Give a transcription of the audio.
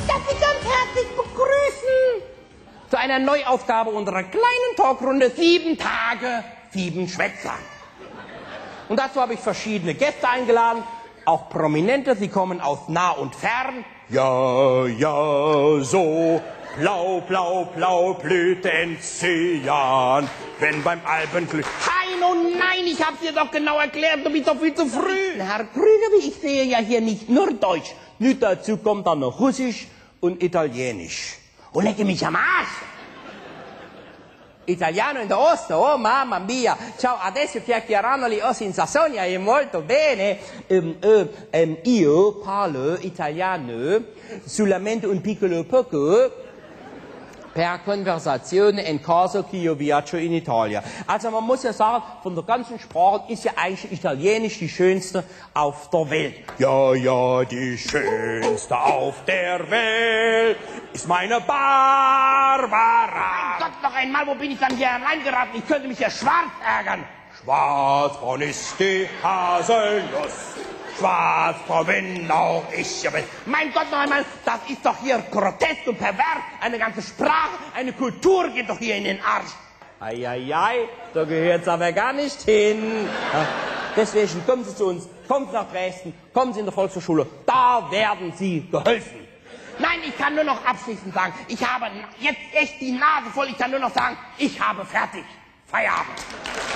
darf Sie ganz herzlich begrüßen zu einer Neuaufgabe unserer kleinen Talkrunde 7 Tage, 7 Schwätzer. Und dazu habe ich verschiedene Gäste eingeladen, auch Prominente, sie kommen aus nah und fern. Ja, ja, so blau, blau, blau blüht Enzian, wenn beim Alpenglück... Hein, oh nein, ich hab's dir doch genau erklärt, du bist doch viel zu früh. Herr Krüger, ich sehe ja hier nicht nur Deutsch, nicht dazu kommt dann noch Russisch und Italienisch. Oh, lecke mich am Arsch! Italiano in der Oste, oh mamma mia, ciao, adesso chiacchieranno le ossa in Sassonia, è molto bene. Io parlo italiano solamente un piccolo poco per conversazione in caso che io viaggio in Italia. Also man muss ja sagen, von der ganzen Sprache ist ja eigentlich Italienisch die schönste auf der Welt. Ja, ja, die schönste auf der Welt ist meine Barbara. Mein Gott, noch einmal, wo bin ich dann hier reingeraten? Ich könnte mich ja schwarz ärgern. Schwarzbraun ist die Haselnuss. Schwarzbraun bin auch ich. Mein Gott, noch einmal, das ist doch hier grotesk und pervers. Eine ganze Sprache, eine Kultur geht doch hier in den Arsch. Eieiei, da gehört's aber gar nicht hin. Deswegen kommen Sie zu uns, kommen Sie nach Dresden, kommen Sie in der Volkshochschule, da werden Sie geholfen. Nein, ich kann nur noch abschließend sagen, ich habe jetzt echt die Nase voll, ich kann nur noch sagen, ich habe fertig. Feierabend.